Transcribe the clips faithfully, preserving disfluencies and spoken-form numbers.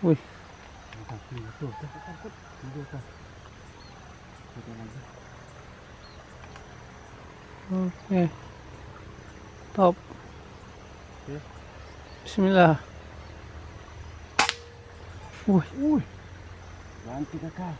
Wih. Oke. Top. Bismillah. Wih, Wih. Ganti kakak.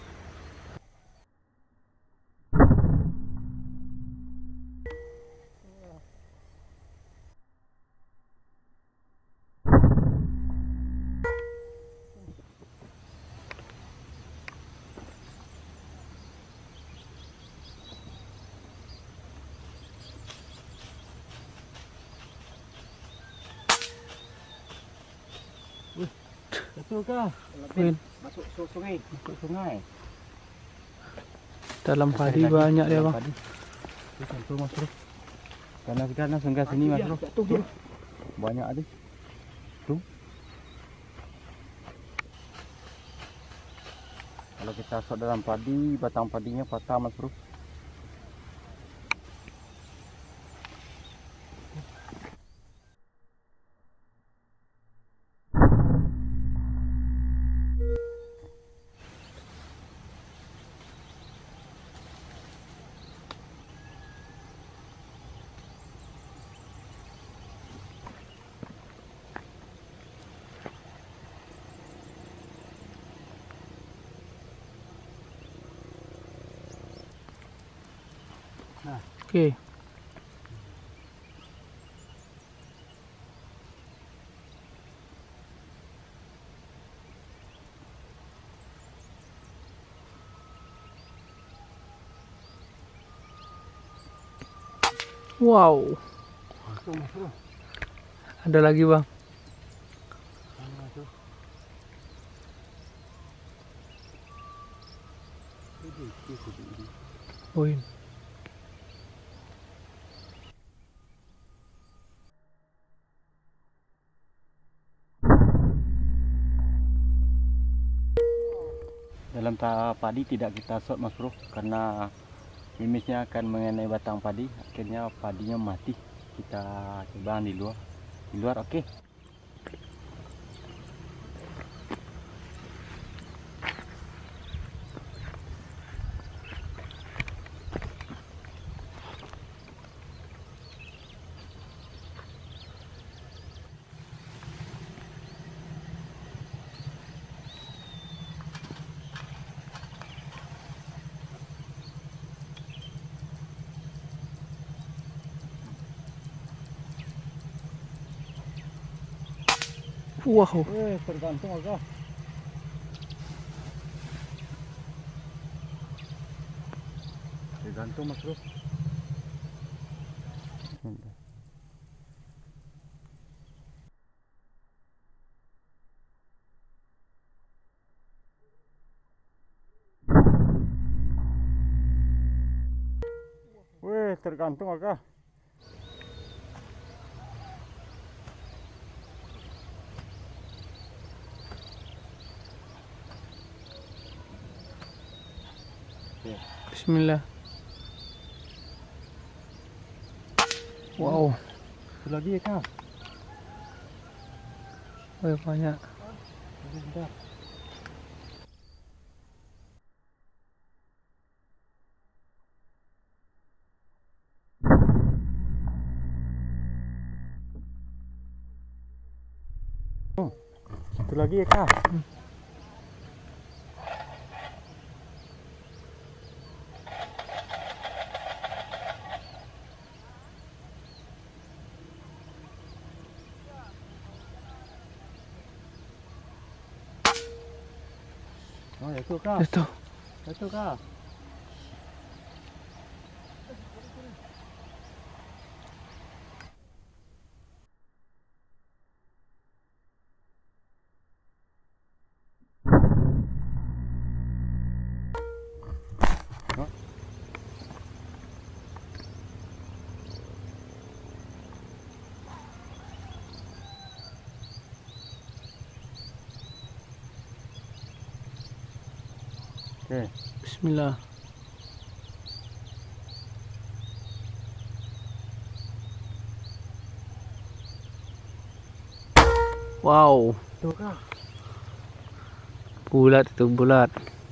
Betul kah? Win. Masuk sungai. Masuk sungai. Dalam padi banyak dia bang. Tuh mas bro. Karena sekarang sungai sini mas bro. Tuh, banyak ada. Tuh. Kalau kita masuk dalam padi, batang padinya patah mas bro. Nah. Oke. Okay. Wow. Masuk, masuk. Ada lagi bang. Masuk. Poin. Dalam tahap padi tidak kita shot mas bro, karena mimisnya akan mengenai batang padi, akhirnya padinya mati. Kita coba di luar, di luar oke. Okay. Wow. Eh, tergantung agak. Tergantung mas bro. Weh, tergantung agak. Bismillah. Wow. Itu lagi ya kak. Wih, banyak. Bentar. Oh, itu lagi ya kak. Hmm. Oh, itu kak. Itu. Itu kak. Oke. Bismillah. Wow. Tuh kak. Bulat itu bulat.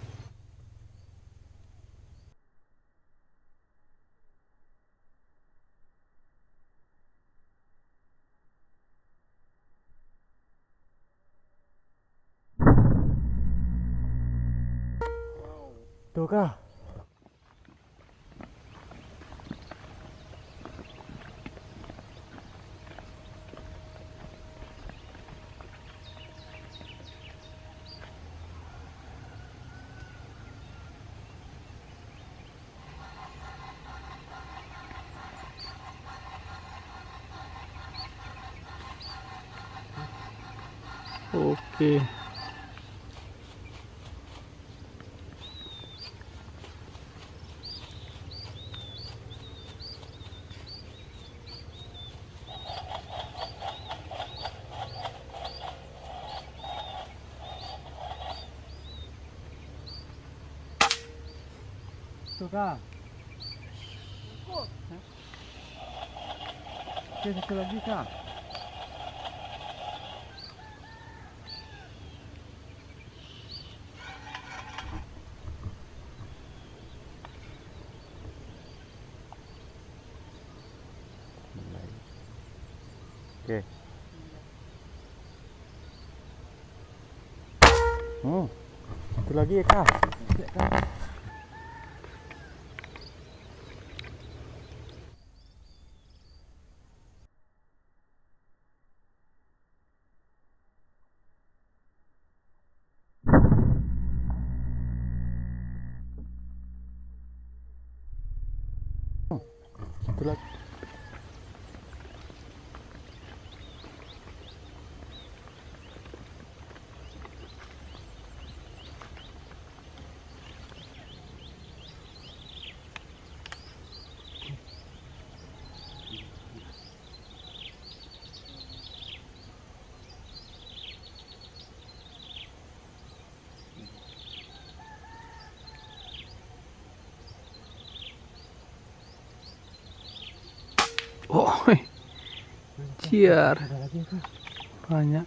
Tuh kah? Oke. Tuh kah? Oke, satu lagi kah? Oke. Hmm. Satu lagi ya kah? Satu lagi. Oh, ciar. Ada lagi ya kah? Banyak.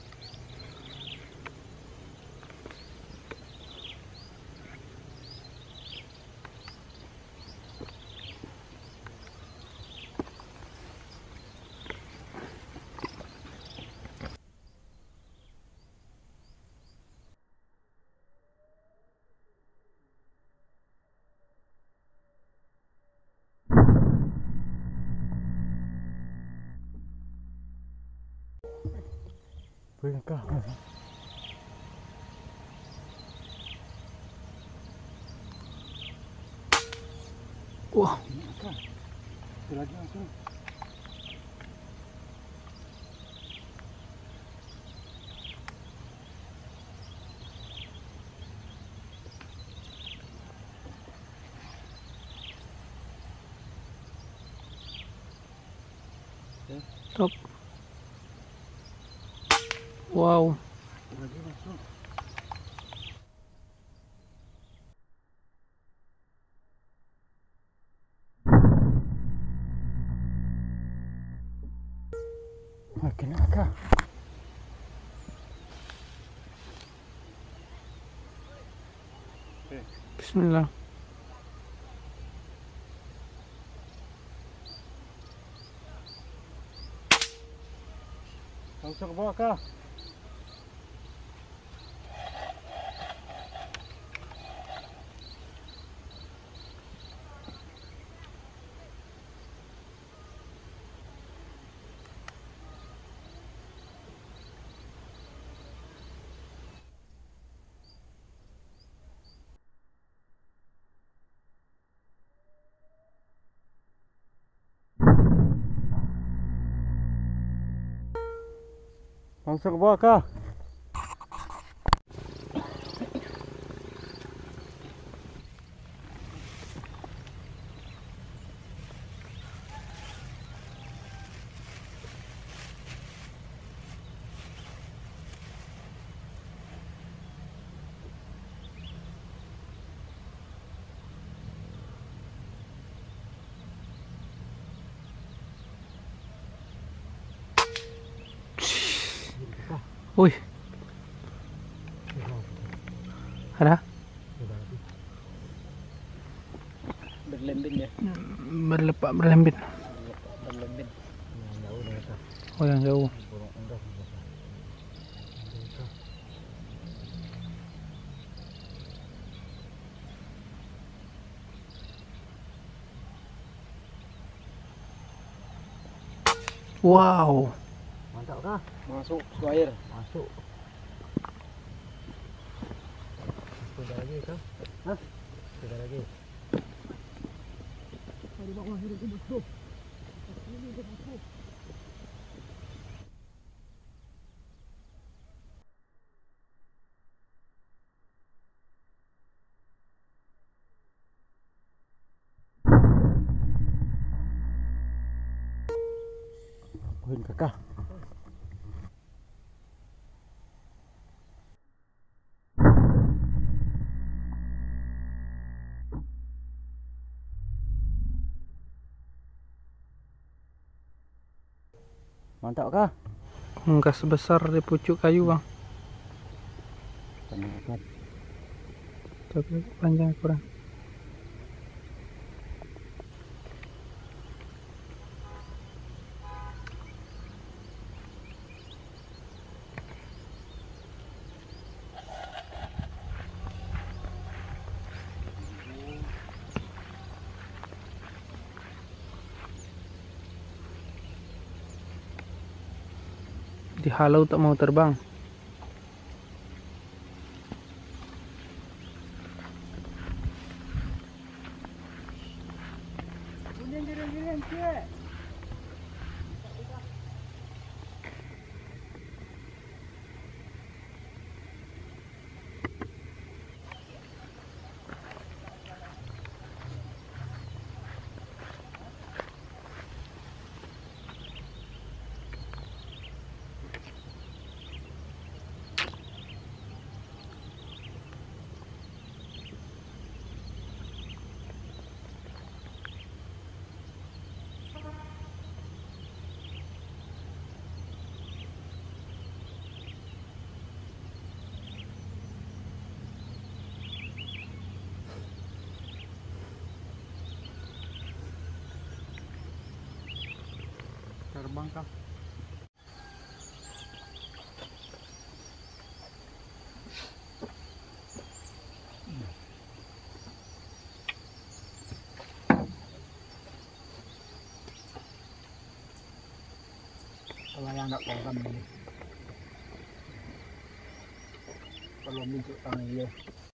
Boleh kah? Wah, Kah? Satu lagi langsung. top. Wow. Satu lagi langsung. Ah, kena kah? Bismillah. Langsung ke bawah kah? Langsung ke bawah kah? Wih, berlepak berlembit. berlembit. Yang jauh dah kata. Oh, yang jauh. Burung endok. Wow. Mantap kah? Masuk ke air. Masuk. Sudah lagi kah? Hah? Sudah lagi. Di bawah hidup itu bosku. Ini dia bosku. Poin kakak. Mantap kah? Unggas besar di pucuk kayu bang. Tapi panjang kurang. Dihalau tak mau terbang. Terbang kah? Kalau yang nak program ini, kalau minjuk tangan dia.